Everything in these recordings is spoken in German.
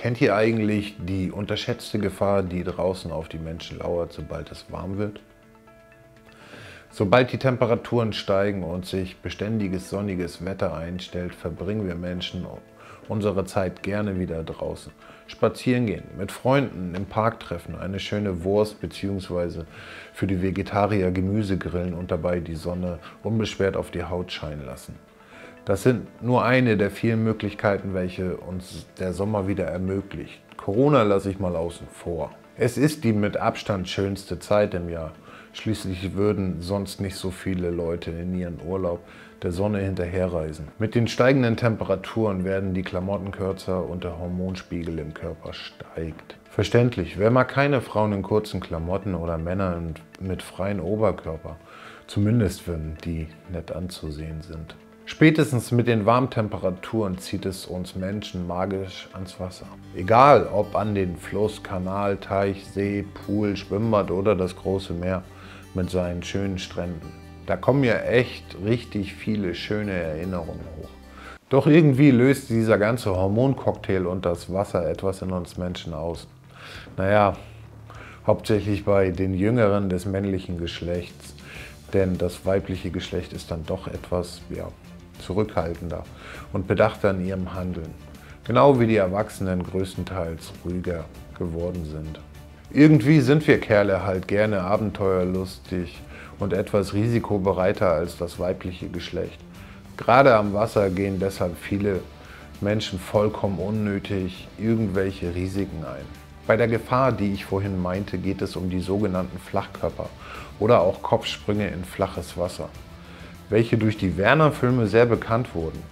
Kennt ihr eigentlich die unterschätzte Gefahr, die draußen auf die Menschen lauert, sobald es warm wird? Sobald die Temperaturen steigen und sich beständiges sonniges Wetter einstellt, verbringen wir Menschen unsere Zeit gerne wieder draußen. Spazieren gehen, mit Freunden im Park treffen, eine schöne Wurst bzw. für die Vegetarier Gemüse grillen und dabei die Sonne unbeschwert auf die Haut scheinen lassen. Das sind nur eine der vielen Möglichkeiten, welche uns der Sommer wieder ermöglicht. Corona lasse ich mal außen vor. Es ist die mit Abstand schönste Zeit im Jahr. Schließlich würden sonst nicht so viele Leute in ihren Urlaub der Sonne hinterherreisen. Mit den steigenden Temperaturen werden die Klamotten kürzer und der Hormonspiegel im Körper steigt. Verständlich, wer mag keine Frauen in kurzen Klamotten oder Männer mit freiem Oberkörper, zumindest wenn die nett anzusehen sind. Spätestens mit den warmen Temperaturen zieht es uns Menschen magisch ans Wasser. Egal ob an den Fluss, Kanal, Teich, See, Pool, Schwimmbad oder das große Meer mit seinen schönen Stränden. Da kommen ja echt richtig viele schöne Erinnerungen hoch. Doch irgendwie löst dieser ganze Hormoncocktail und das Wasser etwas in uns Menschen aus. Naja, hauptsächlich bei den Jüngeren des männlichen Geschlechts, denn das weibliche Geschlecht ist dann doch etwas, zurückhaltender und bedachter in ihrem Handeln. Genau wie die Erwachsenen größtenteils ruhiger geworden sind. Irgendwie sind wir Kerle halt gerne abenteuerlustig und etwas risikobereiter als das weibliche Geschlecht. Gerade am Wasser gehen deshalb viele Menschen vollkommen unnötig irgendwelche Risiken ein. Bei der Gefahr, die ich vorhin meinte, geht es um die sogenannten Flachkörper oder auch Kopfsprünge in flaches Wasser, welche durch die Werner-Filme sehr bekannt wurden.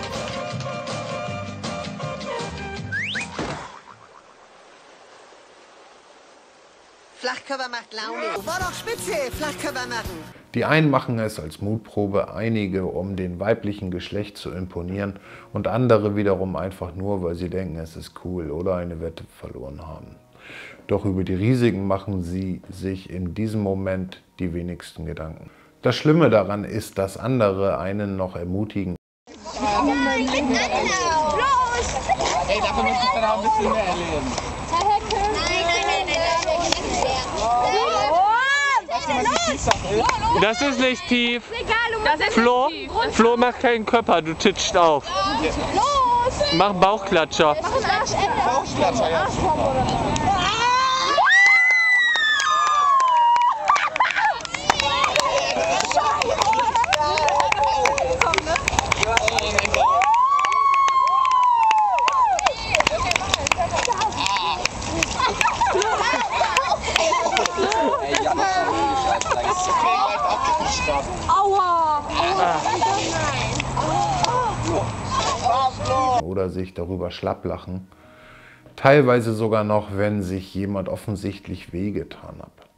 Flachkörper macht Laune. War doch spitze, Flachkörper machen. Die einen machen es als Mutprobe, einige um dem weiblichen Geschlecht zu imponieren und andere wiederum einfach nur, weil sie denken, es ist cool oder eine Wette verloren haben. Doch über die Risiken machen sie sich in diesem Moment die wenigsten Gedanken. Das Schlimme daran ist, dass andere einen noch ermutigen. Nein, ich bin Anlauf! Los! Ey, dafür müsstest du dann auch ein bisschen mehr erleben. Das ist nicht tief. Das ist Flo, tief. Flo, mach keinen Körper, du titscht auf. Los! Mach Bauchklatscher. Bauchklatscher, ja. Oder sich darüber schlapplachen. Teilweise sogar noch, wenn sich jemand offensichtlich wehgetan hat.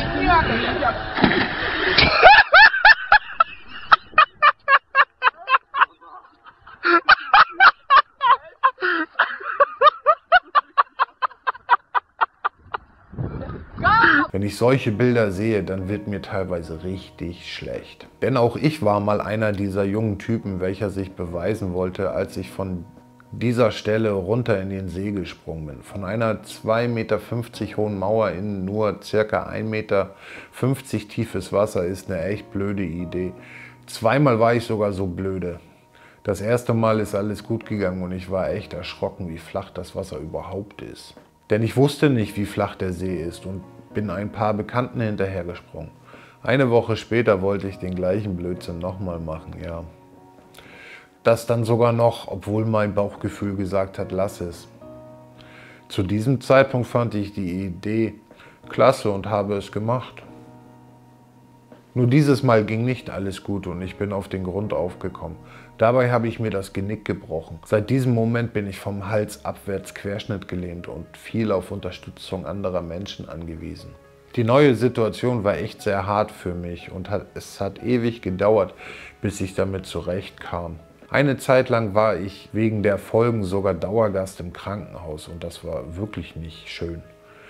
Wenn ich solche Bilder sehe, dann wird mir teilweise richtig schlecht. Denn auch ich war mal einer dieser jungen Typen, welcher sich beweisen wollte, als ich von dieser Stelle runter in den See gesprungen bin. Von einer 2,50 Meter hohen Mauer in nur ca. 1,50 Meter tiefes Wasser ist eine echt blöde Idee. Zweimal war ich sogar so blöde. Das erste Mal ist alles gut gegangen und ich war echt erschrocken, wie flach das Wasser überhaupt ist. Denn ich wusste nicht, wie flach der See ist und bin ein paar Bekannten hinterhergesprungen. Eine Woche später wollte ich den gleichen Blödsinn nochmal machen, ja. Das dann sogar noch, obwohl mein Bauchgefühl gesagt hat, lass es. Zu diesem Zeitpunkt fand ich die Idee klasse und habe es gemacht. Nur dieses Mal ging nicht alles gut und ich bin auf den Grund aufgekommen. Dabei habe ich mir das Genick gebrochen. Seit diesem Moment bin ich vom Hals abwärts querschnittgelähmt und viel auf Unterstützung anderer Menschen angewiesen. Die neue Situation war echt sehr hart für mich und es hat ewig gedauert, bis ich damit zurechtkam. Eine Zeit lang war ich wegen der Folgen sogar Dauergast im Krankenhaus und das war wirklich nicht schön.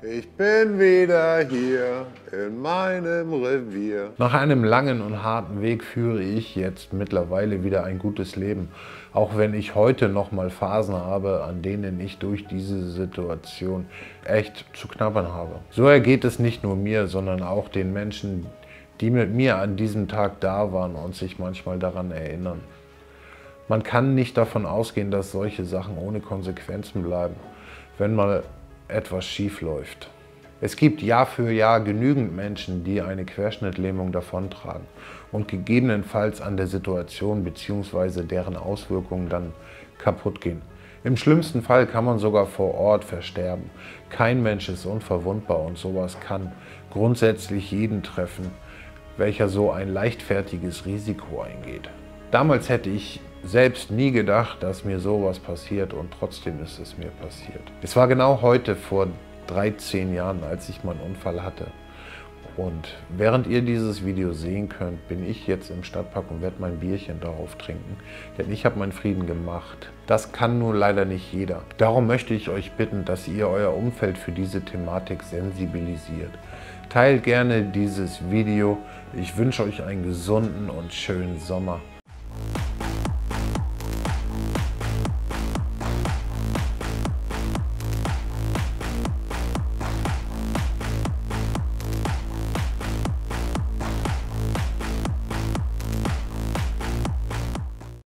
Ich bin wieder hier in meinem Revier. Nach einem langen und harten Weg führe ich jetzt mittlerweile wieder ein gutes Leben. Auch wenn ich heute noch mal Phasen habe, an denen ich durch diese Situation echt zu knabbern habe. So ergeht es nicht nur mir, sondern auch den Menschen, die mit mir an diesem Tag da waren und sich manchmal daran erinnern. Man kann nicht davon ausgehen, dass solche Sachen ohne Konsequenzen bleiben, wenn mal etwas schief läuft. Es gibt Jahr für Jahr genügend Menschen, die eine Querschnittlähmung davontragen und gegebenenfalls an der Situation bzw. deren Auswirkungen dann kaputt gehen. Im schlimmsten Fall kann man sogar vor Ort versterben. Kein Mensch ist unverwundbar und sowas kann grundsätzlich jeden treffen, welcher so ein leichtfertiges Risiko eingeht. Damals hätte ich selbst nie gedacht, dass mir sowas passiert und trotzdem ist es mir passiert. Es war genau heute vor 13 Jahren, als ich meinen Unfall hatte. Und während ihr dieses Video sehen könnt, bin ich jetzt im Stadtpark und werde mein Bierchen darauf trinken, denn ich habe meinen Frieden gemacht. Das kann nun leider nicht jeder. Darum möchte ich euch bitten, dass ihr euer Umfeld für diese Thematik sensibilisiert. Teilt gerne dieses Video. Ich wünsche euch einen gesunden und schönen Sommer.